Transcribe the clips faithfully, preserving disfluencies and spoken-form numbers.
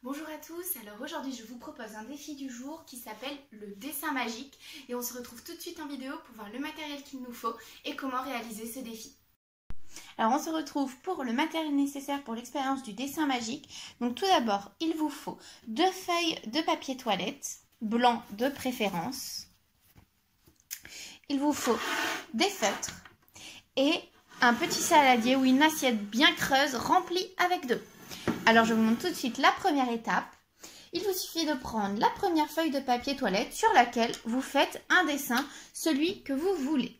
Bonjour à tous, alors aujourd'hui je vous propose un défi du jour qui s'appelle le dessin magique et on se retrouve tout de suite en vidéo pour voir le matériel qu'il nous faut et comment réaliser ce défi. Alors on se retrouve pour le matériel nécessaire pour l'expérience du dessin magique. Donc tout d'abord il vous faut deux feuilles de papier toilette, blanc de préférence. Il vous faut des feutres et un petit saladier ou une assiette bien creuse remplie avec d'eau. Alors je vous montre tout de suite la première étape. Il vous suffit de prendre la première feuille de papier toilette sur laquelle vous faites un dessin, celui que vous voulez.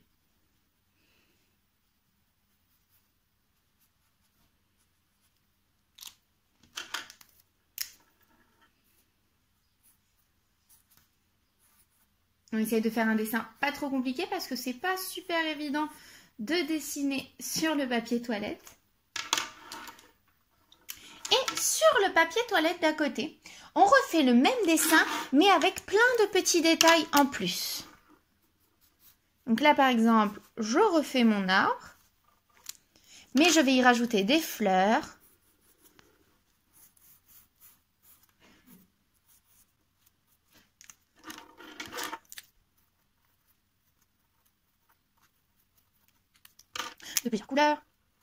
On essaye de faire un dessin pas trop compliqué parce que c'est pas super évident de dessiner sur le papier toilette. Et sur le papier toilette d'à côté, on refait le même dessin, mais avec plein de petits détails en plus. Donc là, par exemple, je refais mon arbre, mais je vais y rajouter des fleurs. De plusieurs couleurs.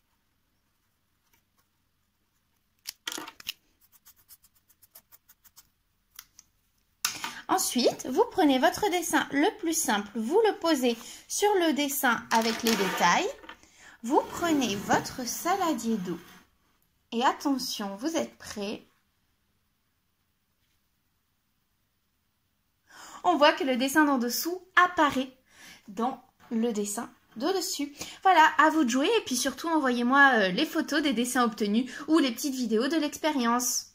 Ensuite, vous prenez votre dessin le plus simple, vous le posez sur le dessin avec les détails. Vous prenez votre saladier d'eau. Et attention, vous êtes prêts? On voit que le dessin d'en dessous apparaît dans le dessin d'au-dessus. Voilà, à vous de jouer et puis surtout envoyez-moi les photos des dessins obtenus ou les petites vidéos de l'expérience.